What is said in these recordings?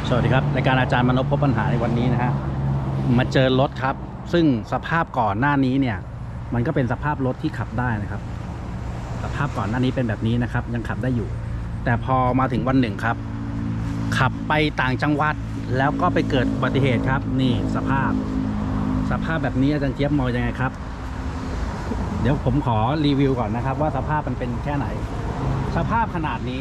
สวัสดีครับรายการอาจารย์มนพพบปัญหาในวันนี้นะฮะมาเจอรถครับซึ่งสภาพก่อนหน้านี้เนี่ยมันก็เป็นสภาพรถที่ขับได้นะครับสภาพก่อนหน้านี้เป็นแบบนี้นะครับยังขับได้อยู่แต่พอมาถึงวันหนึ่งครับขับไปต่างจังหวัดแล้วก็ไปเกิดอุบัติเหตุครับนี่สภาพแบบนี้อาจารย์เจี๊ยบมองยังไงครับเดี๋ยวผมขอรีวิวก่อนนะครับว่าสภาพมันเป็นแค่ไหนสภาพขนาดนี้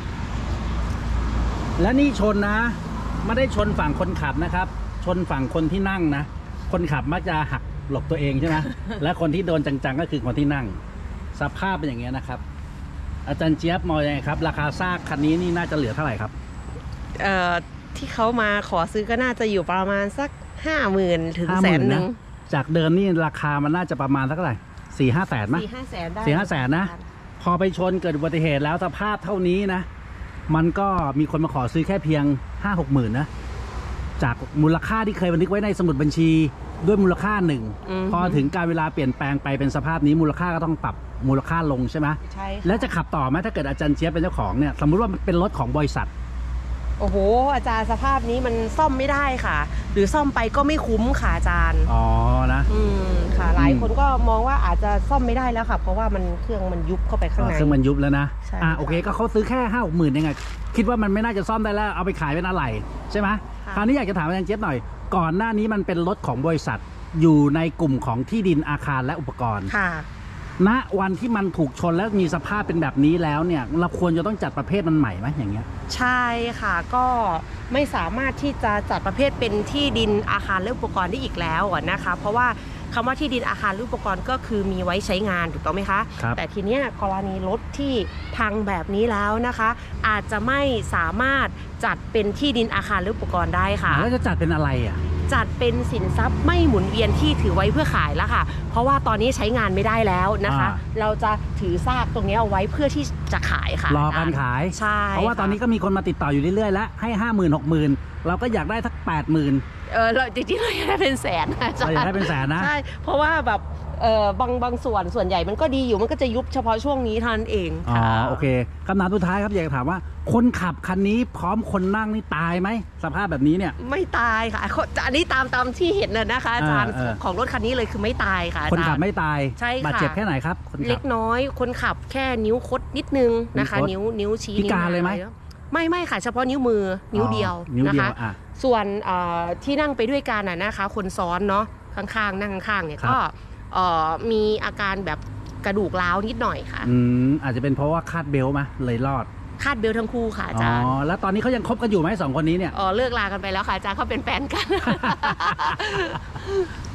และนี่ชนนะไม่ได้ชนฝั่งคนขับนะครับชนฝั่งคนที่นั่งนะคนขับมักจะหักหลบตัวเองใช่ไหม และคนที่โดนจังๆก็คือคนที่นั่งสภาพเป็นอย่างเงี้ยนะครับอาจารย์เจี๊ยบมองยังไงครับราคาซากคันนี้นี่น่าจะเหลือเท่าไหร่ครับที่เขามาขอซื้อก็น่าจะอยู่ประมาณสัก50,000 ถึง100,000 จากเดิมนี่ราคามันน่าจะประมาณสักเท่าไหร่4-5 แสนมั้ย 4-5 แสนได้ 4-5 แสนนะพอไปชนเกิดอุบัติเหตุแล้วสภาพเท่านี้นะมันก็มีคนมาขอซื้อแค่เพียง 5-6 หมื่นนะจากมูลค่าที่เคยบันทึกไว้ในสมุดบัญชีด้วยมูลค่าหนึ่งพอถึงการเวลาเปลี่ยนแปลงไปเป็นสภาพนี้มูลค่าก็ต้องปรับมูลค่าลงใช่ไหมใช่แล้วจะขับต่อไหมถ้าเกิดอาจารย์เจี๊ยบเป็นเจ้าของเนี่ยสมมุติว่ามันเป็นรถของบริษัทโอ้โหอาจารย์สภาพนี้มันซ่อมไม่ได้ค่ะหรือซ่อมไปก็ไม่คุ้มค่ะอาจารย์อ๋อนะค่ะหลายคนก็มองว่าอาจจะซ่อมไม่ได้แล้วค่ะเพราะว่ามันเครื่องมันยุบเข้าไปข้างในเครื่องมันยุบแล้วนะโอเคก็เขาซื้อแค่5-6 หมื่นยังไงคิดว่ามันไม่น่าจะซ่อมได้แล้วเอาไปขายเป็นอะไรใช่ไหมคราวนี้อยากจะถามอาจารย์เจี๊ยบหน่อยก่อนหน้านี้มันเป็นรถของบริษัทอยู่ในกลุ่มของที่ดินอาคารและอุปกรณ์ค่ะณวันที่มันถูกชนแล้วมีสภาพเป็นแบบนี้แล้วเนี่ยเราควรจะต้องจัดประเภทมันใหม่ไหมอย่างเงี้ยใช่ค่ะก็ไม่สามารถที่จะจัดประเภทเป็นที่ดินอาคารและอุปกรณ์ได้อีกแล้วนะคะเพราะว่าคำว่าที่ดินอาคารหรืออุปกรณ์ก็คือมีไว้ใช้งานถูกต้องไหมคะแต่ทีเนี้ยกรณีรถที่พังแบบนี้แล้วนะคะอาจจะไม่สามารถจัดเป็นที่ดินอาคารหรืออุปกรณ์ได้ค่ะแล้วจะจัดเป็นอะไรจัดเป็นสินทรัพย์ไม่หมุนเวียนที่ถือไว้เพื่อขายแล้วค่ะเพราะว่าตอนนี้ใช้งานไม่ได้แล้วนะคะเราจะถือซากตรงนี้เอาไว้เพื่อที่จะขายค่ะรอการขายใช่เพราะว่าตอนนี้ก็มีคนมาติดต่ออยู่เรื่อยๆแล้วให้50,000-60,000เราก็อยากได้สัก80,000 เราจริงๆเราอยากได้เป็นแสนนะเราอยากได้เป็นแสนนะใช่เพราะว่าแบบบางส่วนใหญ่มันก็ดีอยู่มันก็จะยุบเฉพาะช่วงนี้เท่านั้นเองอ๋อโอเคคำถามสุดท้ายครับอยากถามว่าคนขับคันนี้พร้อมคนนั่งนี่ตายไหมสภาพแบบนี้เนี่ยไม่ตายค่ะอันนี้ตามที่เห็นนะคะอาจารย์ของรถคันนี้เลยคือไม่ตายค่ะคนขับไม่ตายใช่ค่ะบาดเจ็บแค่ไหนครับเล็กน้อยคนขับแค่นิ้วคดนิดนึงนะคะนิ้วชี้พิการเลยไหมไม่ค่ะเฉพาะนิ้วมือนิ้วเดียวนะคะส่วนที่นั่งไปด้วยกันนะคะคนซ้อนเนาะข้างๆนั่งข้างๆเนี่ยก็มีอาการแบบกระดูกร้าวนิดหน่อยค่ะอาจจะเป็นเพราะว่าคาดเบลต์ไหมเลยรอดคาดเบลต์ทั้งคู่ค่ะอาจารย์แล้วตอนนี้เขายังคบกันอยู่ไหม2 คนนี้เนี่ยเลิกลากันไปแล้วค่ะอาจารย์เขาเป็นแฟนกัน